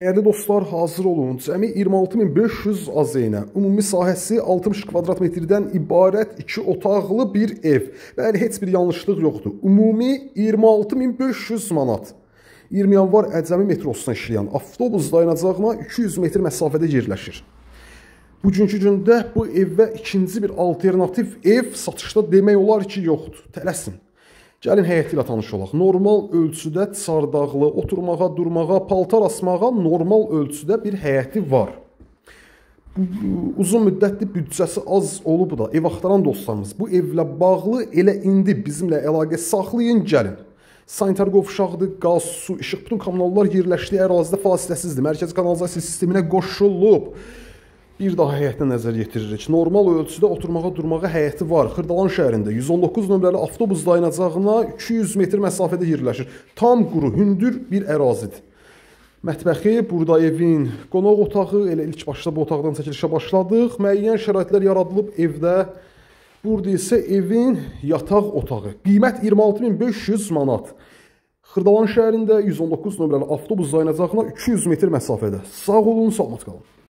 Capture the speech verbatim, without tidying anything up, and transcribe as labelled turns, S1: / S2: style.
S1: Dəyərli dostlar, hazır olun. Cəmi iyirmi altı min beş yüz AZN, ümumi sahəsi altmış kvadrat metrdən ibarət iki otaqlı bir ev. Bəli, heç bir yanlışlıq yoxdur. Ümumi iyirmi altı min beş yüz manat. iyirmi yanvar Əcəmi metrosuna işləyən avtobus dayanacağına iki yüz metr məsafədə yerləşir. Bugünkü gündə bu evə ikinci bir alternativ ev satışda demək olar ki, yoxdur. Tələsin. Gəlin həyəti ilə tanış olaq. Normal ölçüdə çardaqlı, oturmağa, durmağa, paltar asmağa normal ölçüdə bir həyəti var. Uzun müddətli büdcəsi az olub da, ev axtaran dostlarımız bu evlə bağlı elə indi bizimlə əlaqə saxlayın, gəlin. Sanitar qovşaqdır, qaz, su, işıq, bütün kommunallar yerləşdiyi ərazidə fasiləsizdir. Mərkəzi kanalizasiya sisteminə qoşulub. Bir daha həyətə nəzər yetiririk. Normal ölçüdə oturmağa, durmağa həyəti var. Xırdalan şəhərində yüz on doqquz nömrəli avtobus dayanacağına iki yüz metr məsafədə yerləşir. Tam quru, hündür bir ərazidir. Mətbəxi, burada evin qonaq otağı, elə ilk başda bu otaqdan çəkilişə başladıq. Müəyyən şəraitlər yaradılıb evdə. Burada isə evin yataq otağı. Qiymət iyirmi altı min beş yüz manat. Xırdalan şəhərində yüz on doqquz nömrəli avtobus dayanacağına iki yüz metr məsafədə. Sağ olun, salamat qalın.